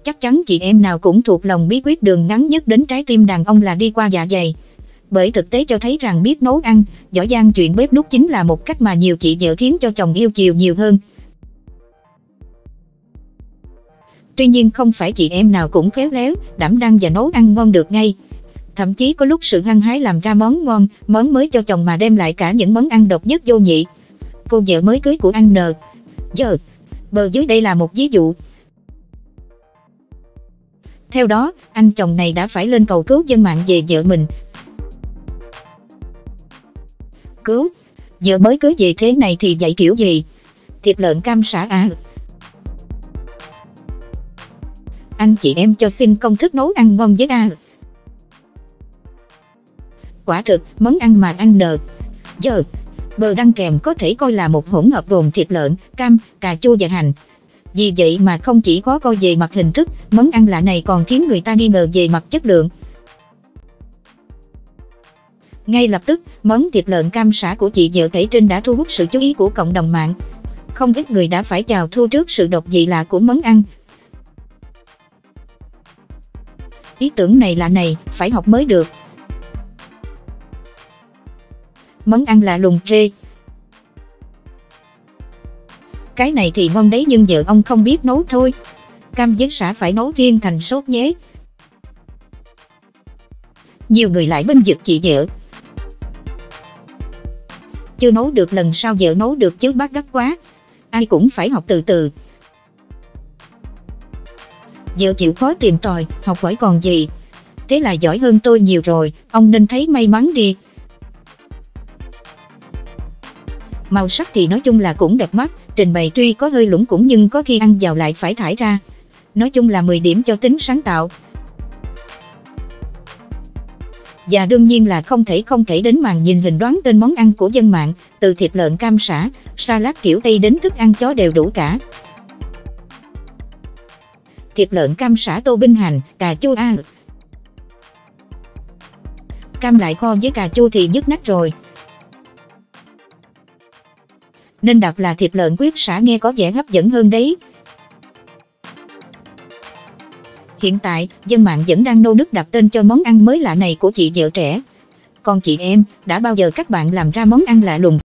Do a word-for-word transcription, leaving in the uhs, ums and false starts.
chắc chắn chị em nào cũng thuộc lòng bí quyết đường ngắn nhất đến trái tim đàn ông là đi qua dạ dày. Bởi thực tế cho thấy rằng biết nấu ăn, giỏi giang chuyện bếp núc chính là một cách mà nhiều chị vợ khiến cho chồng yêu chiều nhiều hơn. Tuy nhiên không phải chị em nào cũng khéo léo, đảm đang và nấu ăn ngon được ngay. Thậm chí có lúc sự hăng hái làm ra món ngon, món mới cho chồng mà đem lại cả những món ăn độc nhất vô nhị. Cô vợ mới cưới của anh N. Giờ, bờ dưới đây là một ví dụ. Theo đó, anh chồng này đã phải lên cầu cứu dân mạng về vợ mình. Cứu, vợ mới cưới về thế này thì dạy kiểu gì? Thịt lợn cam sả à? Anh chị em cho xin công thức nấu ăn ngon với A. Quả thực, món ăn mà anh N. Giờ, bờ đăng kèm có thể coi là một hỗn hợp gồm thịt lợn, cam, cà chua và hành. Vì vậy mà không chỉ có coi về mặt hình thức, món ăn lạ này còn khiến người ta nghi ngờ về mặt chất lượng. Ngay lập tức, món thịt lợn cam sả của chị vợ kể trên đã thu hút sự chú ý của cộng đồng mạng. Không ít người đã phải chào thua trước sự độc dị lạ của món ăn. Ý tưởng này lạ này, phải học mới được. Món ăn lạ lùng ghê. Cái này thì ngon đấy nhưng vợ ông không biết nấu thôi. Cam với sả phải nấu riêng thành sốt nhé. Nhiều người lại bênh vực chị vợ. Chưa nấu được lần sau vợ nấu được chứ bác gắt quá. Ai cũng phải học từ từ. Vợ chịu khó tìm tòi, học hỏi còn gì. Thế là giỏi hơn tôi nhiều rồi, ông nên thấy may mắn đi. Màu sắc thì nói chung là cũng đẹp mắt, trình bày tuy có hơi lủng củng nhưng có khi ăn vào lại phải thải ra. Nói chung là mười điểm cho tính sáng tạo. Và đương nhiên là không thể không kể đến màn nhìn hình đoán tên món ăn của dân mạng, từ thịt lợn cam sả, salad kiểu Tây đến thức ăn chó đều đủ cả. Thịt lợn cam sả tô binh hành, cà chua a. Cam lại kho với cà chua thì nhức nách rồi. Nên đặt là thịt lợn quyết sả nghe có vẻ hấp dẫn hơn đấy. Hiện tại, dân mạng vẫn đang nô nức đặt tên cho món ăn mới lạ này của chị vợ trẻ. Còn chị em, đã bao giờ các bạn làm ra món ăn lạ lùng?